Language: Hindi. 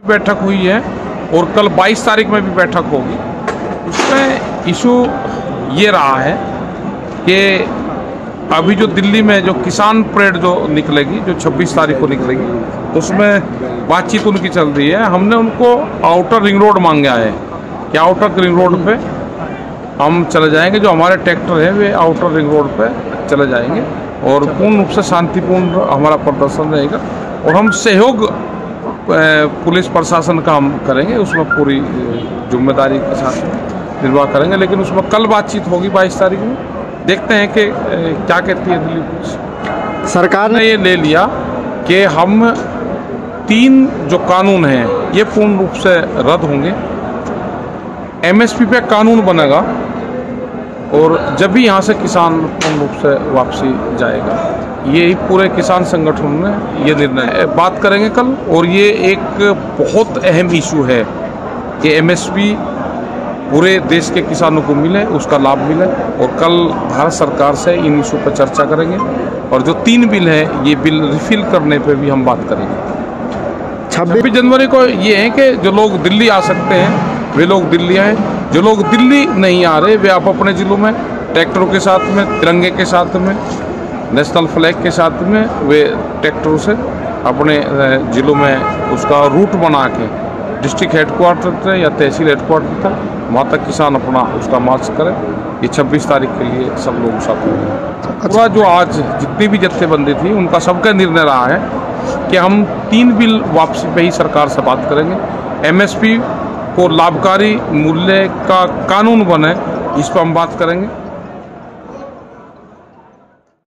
बैठक हुई है और कल 22 तारीख में भी बैठक होगी। उसमें इशू ये रहा है कि अभी जो दिल्ली में जो किसान परेड जो निकलेगी, जो 26 तारीख को निकलेगी, उसमें बातचीत उनकी चल रही है। हमने उनको आउटर रिंग रोड मांगा है कि आउटर रिंग रोड पे हम चले जाएंगे, जो हमारे ट्रैक्टर हैं वे आउटर रिंग रोड पे चले जाएंगे और पूर्ण रूप से शांतिपूर्ण हमारा प्रदर्शन रहेगा और हम सहयोग पुलिस प्रशासन का हम करेंगे, उसमें पूरी जिम्मेदारी के साथ निर्वाह करेंगे। लेकिन उसमें कल बातचीत होगी 22 तारीख में, देखते हैं कि क्या कहती है दिल्ली पुलिस। सरकार ने ये ले लिया कि हम 3 जो कानून हैं ये पूर्ण रूप से रद्द होंगे, MSP पे कानून बनेगा और जब भी यहाँ से किसान पूर्ण रूप से वापसी जाएगा। ये पूरे किसान संगठन ने ये निर्णय बात करेंगे कल। और ये एक बहुत अहम इशू है कि MSP पूरे देश के किसानों को मिले, उसका लाभ मिले। और कल भारत सरकार से इन इशू पर चर्चा करेंगे और जो 3 बिल है ये बिल रिफिल करने पे भी हम बात करेंगे। 26 जनवरी को ये है कि जो लोग दिल्ली आ सकते हैं वे लोग दिल्ली आए, जो लोग दिल्ली नहीं आ रहे वे आप अपने ज़िलों में ट्रैक्टरों के साथ में, तिरंगे के साथ में, नेशनल फ्लैग के साथ में वे ट्रैक्टरों से अपने ज़िलों में उसका रूट बना के डिस्ट्रिक्ट हेडक्वार्टर तक या तहसील हेडक्वार्टर तक वहाँ तक किसान अपना उसका मार्च करें। ये 26 तारीख के लिए सब लोग साथ होंगे। पूरा जो आज जितनी भी जत्थेबंदी थी उनका सबका निर्णय रहा है कि हम 3 बिल वापसी पे ही सरकार से बात करेंगे। MSP को लाभकारी मूल्य का कानून बने, इस पर हम बात करेंगे।